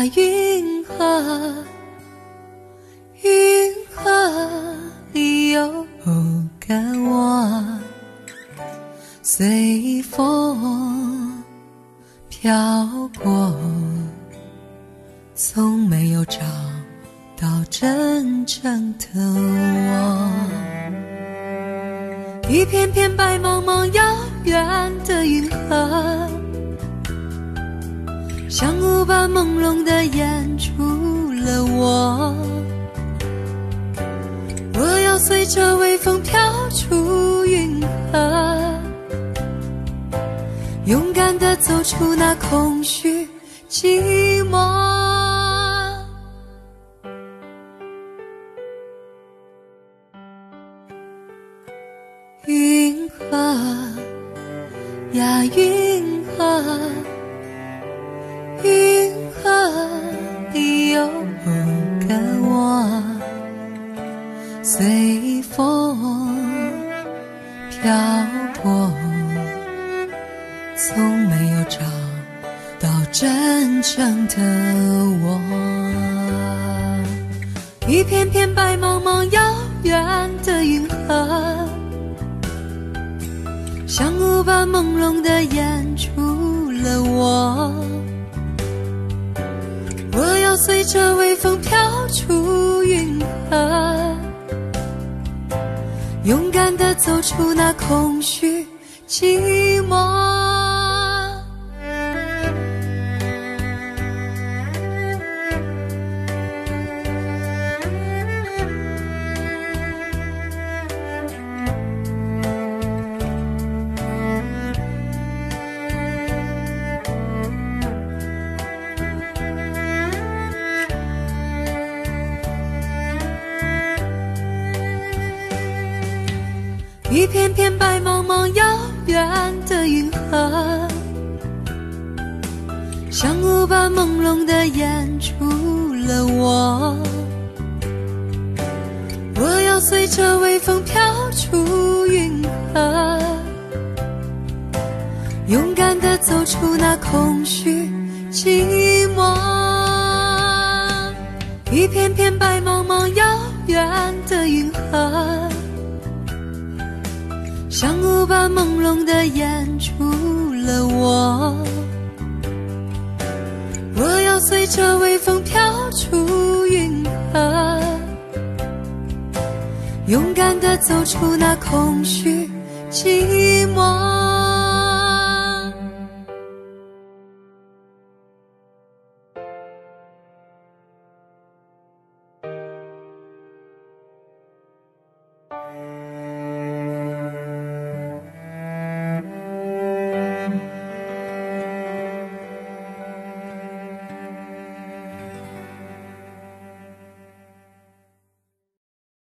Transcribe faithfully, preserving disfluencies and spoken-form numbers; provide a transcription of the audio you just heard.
云河，云河里有个我，随风飘过，从没有找到真正的我。一片片白茫茫遥远的云河，像雾般朦胧地掩住了我。我要随着微风飘出云河，勇敢地走出那空虚寂寞。云河呀云河，云河里有个我，随风飘过，从没有找到真正的我。一片片白茫茫遥远的云河，像雾般朦胧地掩住了我。我要随着微风飘出云河，勇敢地走出那空虚寂寞。一片片白茫茫遥远的云河，像雾般朦胧地掩住了我。我要随着微风飘出云河，勇敢地走出那空虚寂寞。一片片白茫茫遥远的云河，像雾般朦胧地掩住了我。我要随着微风飘出云河，勇敢地走出那空虚寂寞。